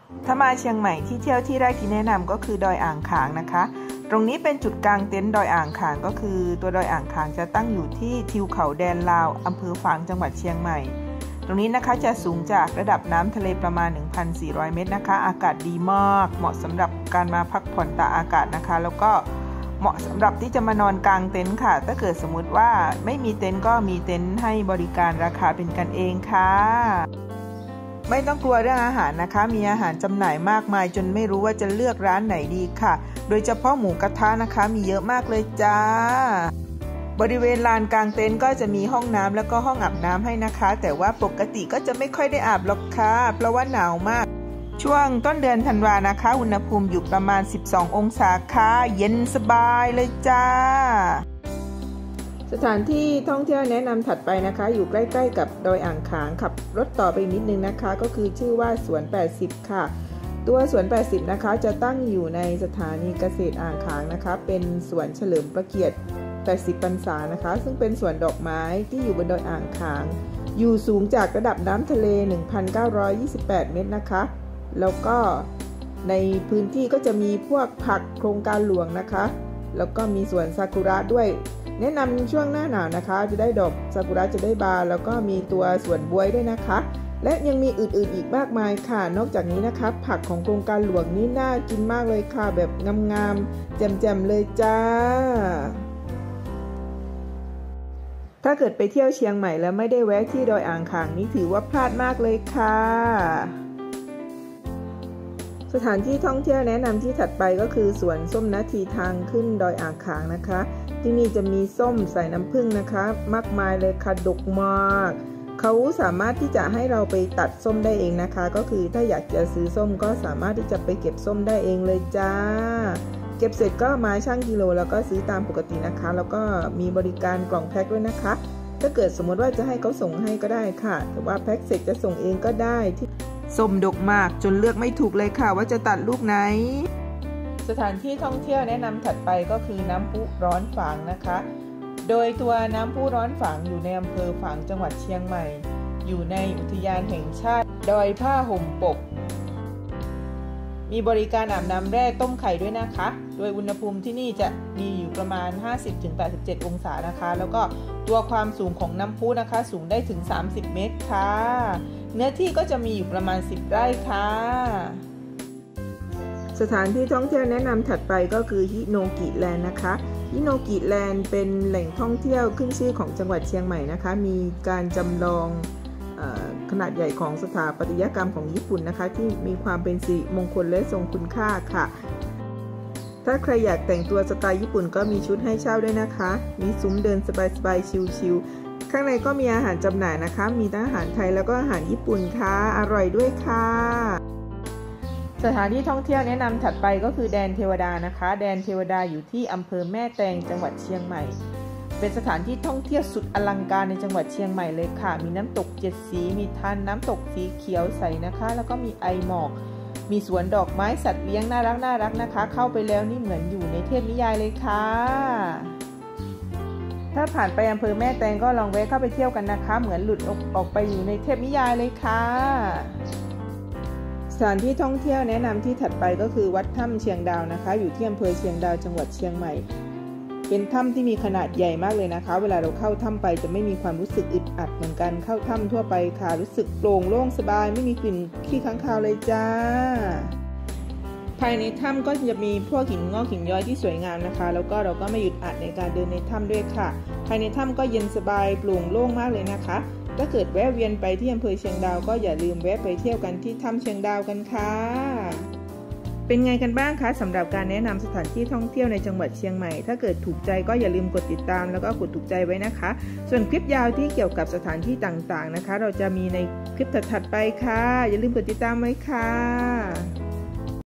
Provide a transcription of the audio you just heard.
ถ้ามาเชียงใหม่ที่เที่ยวที่แรกที่แนะนำก็คือดอยอ่างขางนะคะตรงนี้เป็นจุดกลางเต็นท์ดอยอ่างขางก็คือตัวดอยอ่างขางจะตั้งอยู่ที่ทิวเขาแดนลาวอำเภอฝางจังหวัดเชียงใหม่ตรงนี้นะคะจะสูงจากระดับน้ำทะเลประมาณ 1,400 เมตรนะคะอากาศดีมากเหมาะสำหรับการมาพักผ่อนตากอากาศนะคะแล้วก็เหมาะสำหรับที่จะมานอนกลางเต็นท์ค่ะถ้าเกิดสมมุติว่าไม่มีเต็นท์ก็มีเต็นท์ให้บริการราคาเป็นกันเองค่ะไม่ต้องกลัวเรื่องอาหารนะคะมีอาหารจำหน่ายมากมายจนไม่รู้ว่าจะเลือกร้านไหนดีค่ะโดยเฉพาะหมูกระทะนะคะมีเยอะมากเลยจ้าบริเวณลานกลางเต็นท์ก็จะมีห้องน้ำแล้วก็ห้องอาบน้ำให้นะคะแต่ว่าปกติก็จะไม่ค่อยได้อาบหรอกค่ะเพราะว่าหนาวมากช่วงต้นเดือนธันวานะคะอุณหภูมิอยู่ประมาณ12องศาค่ะเย็นสบายเลยจ้าสถานที่ท่องเที่ยวแนะนำถัดไปนะคะอยู่ใกล้ๆกับดอยอ่างขางขับรถต่อไปนิดนึงนะคะก็คือชื่อว่าสวน80ค่ะตัวสวน80นะคะจะตั้งอยู่ในสถานีเกษตรอ่างขางนะคะเป็นสวนเฉลิมพระเกียรติ80 พรรษานะคะซึ่งเป็นสวนดอกไม้ที่อยู่บนดอยอ่างขางอยู่สูงจากระดับน้ำทะเล 1,928 เมตรนะคะแล้วก็ในพื้นที่ก็จะมีพวกผักโครงการหลวงนะคะแล้วก็มีสวนซากุระด้วยแนะนำช่วงหน้าหนาวนะคะจะได้ดอกซากุระจะได้บานแล้วก็มีตัวสวนบ๊วยด้วยนะคะและยังมีอื่นๆอีกมากมายค่ะนอกจากนี้นะคะผักของโครงการหลวงนี่น่ากินมากเลยค่ะแบบงามๆแจ่มๆเลยจ้าถ้าเกิดไปเที่ยวเชียงใหม่แล้วไม่ได้แวะที่ดอยอ่างขางนี่ถือว่าพลาดมากเลยค่ะสถานที่ท่องเที่ยวแนะนำที่ถัดไปก็คือสวนส้มนาทีทางขึ้นดอยอ่างขางนะคะที่นี่จะมีส้มใส่น้ำผึ้งนะคะมากมายเลยค่ะดกมากเขาสามารถที่จะให้เราไปตัดส้มได้เองนะคะก็คือถ้าอยากจะซื้อส้มก็สามารถที่จะไปเก็บส้มได้เองเลยจ้าเก็บเสร็จก็มาชั่งกิโลแล้วก็ซื้อตามปกตินะคะแล้วก็มีบริการกล่องแพ็คด้วยนะคะถ้าเกิดสมมติว่าจะให้เขาส่งให้ก็ได้ค่ะแต่ว่าแพ็คเสร็จจะส่งเองก็ได้ที่ส้มดกมากจนเลือกไม่ถูกเลยค่ะว่าจะตัดลูกไหนสถานที่ท่องเที่ยวแนะนำถัดไปก็คือน้ำพุร้อนฝางนะคะโดยตัวน้ำพุร้อนฝางอยู่ในอำเภอฝางจังหวัดเชียงใหม่อยู่ในอุทยานแห่งชาติดอยผ้าห่มปกมีบริการอาบน้ำแร่ต้มไข่ด้วยนะคะโดยอุณหภูมิที่นี่จะมีอยู่ประมาณ 50-87 องศานะคะแล้วก็ตัวความสูงของน้ำพุนะคะสูงได้ถึง30 เมตรค่ะเนื้อที่ก็จะมีอยู่ประมาณ10 ไร่ค่ะสถานที่ท่องเที่ยวแนะนำถัดไปก็คือฮิโนกิแลนด์นะคะฮิโนกิแลนด์เป็นแหล่งท่องเที่ยวขึ้นชื่อของจังหวัดเชียงใหม่นะคะมีการจำลองขนาดใหญ่ของสถาปัตยกรรมของญี่ปุ่นนะคะที่มีความเป็นสิริมงคลและทรงคุณค่าค่ะถ้าใครอยากแต่งตัวสไตล์ญี่ปุ่นก็มีชุดให้เช่าด้วยนะคะมีซุ้มเดินสบายๆชิลๆข้างในก็มีอาหารจำหน่ายนะคะมีทั้งอาหารไทยแล้วก็อาหารญี่ปุ่นค่ะอร่อยด้วยค่ะสถานที่ท่องเที่ยวแนะนำถัดไปก็คือแดนเทวดานะคะแดนเทวดาอยู่ที่อำเภอแม่แตงจังหวัดเชียงใหม่เป็นสถานที่ท่องเที่ยวสุดอลังการในจังหวัดเชียงใหม่เลยค่ะมีน้ำตก7 สีมีทานน้ำตกสีเขียวใสนะคะแล้วก็มีไอหมอกมีสวนดอกไม้สัตว์เลี้ยงน่ารักนะคะเข้าไปแล้วนี่เหมือนอยู่ในเทพนิยายเลยค่ะถ้าผ่านไปอำเภอแม่แตงก็ลองแวะเข้าไปเที่ยวกันนะคะเหมือนหลุดออกไปอยู่ในเทพนิยายเลยค่ะสถานที่ท่องเที่ยวแนะนำที่ถัดไปก็คือวัดถ้ำเชียงดาวนะคะอยู่ที่อำเภอเชียงดาวจังหวัดเชียงใหม่เป็นถ้ำที่มีขนาดใหญ่มากเลยนะคะเวลาเราเข้าถ้ำไปจะไม่มีความรู้สึกอึดอัดเหมือนกันเข้าถ้ำทั่วไปค่ะรู้สึกโปร่งโล่งสบายไม่มีกลิ่นขี้ค้างคาวเลยจ้าภายในถ้ำก็จะมีพวกหินงอกหินย้อยที่สวยงามนะคะแล้วก็เราก็ไม่หยุดอัดในการเดินในถ้ำด้วยค่ะภายในถ้ำก็เย็นสบายโปร่งโล่งมากเลยนะคะถ้าเกิดแวะเวียนไปที่อำเภอเชียงดาวก็อย่าลืมแวะไปเที่ยวกันที่ถ้ำเชียงดาวกันค่ะเป็นไงกันบ้างคะสำหรับการแนะนำสถานที่ท่องเที่ยวในจังหวัดเชียงใหม่ถ้าเกิดถูกใจก็อย่าลืมกดติดตามแล้วก็กดถูกใจไว้นะคะส่วนคลิปยาวที่เกี่ยวกับสถานที่ต่างๆนะคะเราจะมีในคลิปถัดๆไปค่ะอย่าลืมกดติดตามไว้ค่ะ